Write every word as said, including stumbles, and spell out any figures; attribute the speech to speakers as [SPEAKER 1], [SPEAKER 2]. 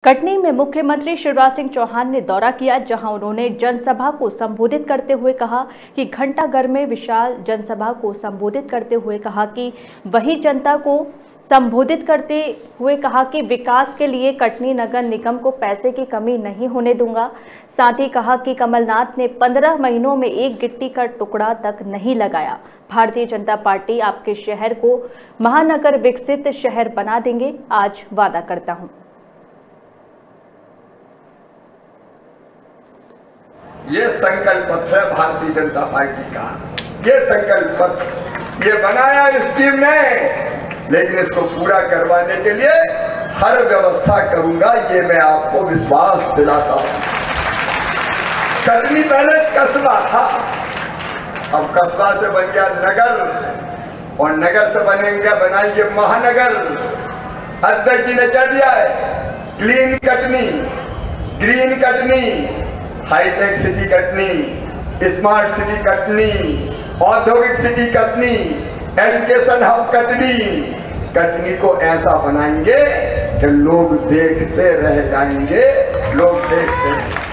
[SPEAKER 1] कटनी में मुख्यमंत्री शिवराज सिंह चौहान ने दौरा किया, जहां उन्होंने जनसभा को संबोधित करते हुए कहा कि घंटाघर में विशाल जनसभा को संबोधित करते हुए कहा कि वही जनता को संबोधित करते हुए कहा कि विकास के लिए कटनी नगर निगम को पैसे की कमी नहीं होने दूंगा। साथ ही कहा कि कमलनाथ ने पंद्रह महीनों में एक गिट्टी का टुकड़ा तक नहीं लगाया। भारतीय जनता पार्टी आपके शहर को महानगर विकसित शहर बना देंगे, आज वादा करता हूं।
[SPEAKER 2] ये संकल्प पत्र है भारतीय जनता पार्टी का। ये संकल्प पत्र ये बनाया इस टीम ने, लेकिन इसको पूरा करवाने के लिए हर व्यवस्था करूंगा, ये मैं आपको विश्वास दिलाता हूं। कटनी पहले कस्बा था, अब कस्बा से बन गया नगर, और नगर से बनेंगे बनाएंगे महानगर। अध्यक्ष जी ने क्या दिया है? Clean Katni, green Katni, hi tech city Katni, smart city Katni, औद्योगिक city Katni, education hub Katni. Katni को ऐसा बनाएंगे कि लोग देखते रह जाएंगे, लोग देखते रह